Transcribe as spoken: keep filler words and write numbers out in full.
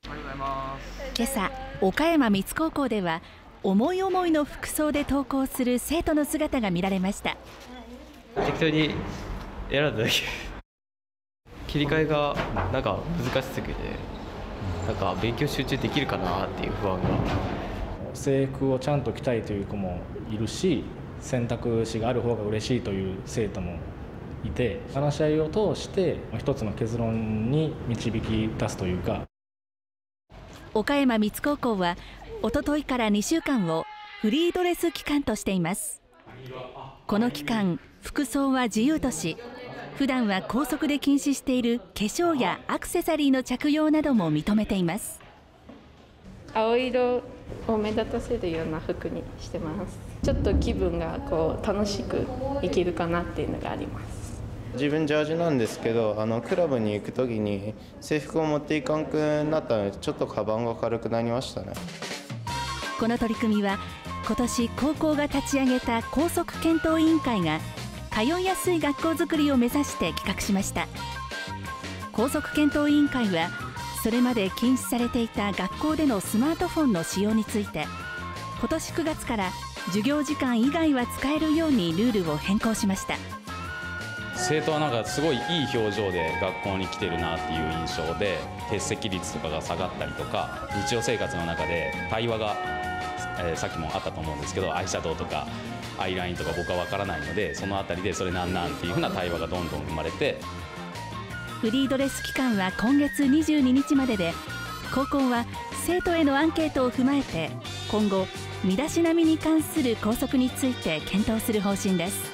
今朝、岡山三津高校では思い思いの服装で登校する生徒の姿が見られました。 適当に選んだだけ切り替えがなんか難しすぎて、なんか勉強集中できるかなっていう不安が。 制服をちゃんと着たいという子もいるし、選択肢がある方が嬉しいという生徒もいて、話し合いを通して一つの結論に導き出すというか。 岡山三津高校はおとといからにしゅうかんをフリードレス期間としています。この期間、服装は自由とし、普段は校則で禁止している化粧やアクセサリーの着用なども認めています。 青色を目立たせるような服にしてます。ちょっと気分がこう楽しく生きるかなっていうのがあります。 自分ジャージなんですけど、あのクラブに行くときに制服を持っていかんくなったので、ちょっとカバンが軽くなりましたね。 この取り組みは今年高校が立ち上げた校則検討委員会が通いやすい学校づくりを目指して企画しました。校則検討委員会はそれまで禁止されていた学校でのスマートフォンの使用について、今年くがつから授業時間以外は使えるようにルールを変更しました。 生徒はなんかすごいいい表情で学校に来てるなっていう印象で、欠席率とかが下がったりとか、日常生活の中で対話が、えー、さっきもあったと思うんですけど、アイシャドウとかアイラインとか僕は分からないので、そのあたりでそれなんなんっていうふうな対話がどんどん生まれて。 フリードレス期間は今月にじゅうににちまでで、高校は生徒へのアンケートを踏まえて今後身だしなみに関する校則について検討する方針です。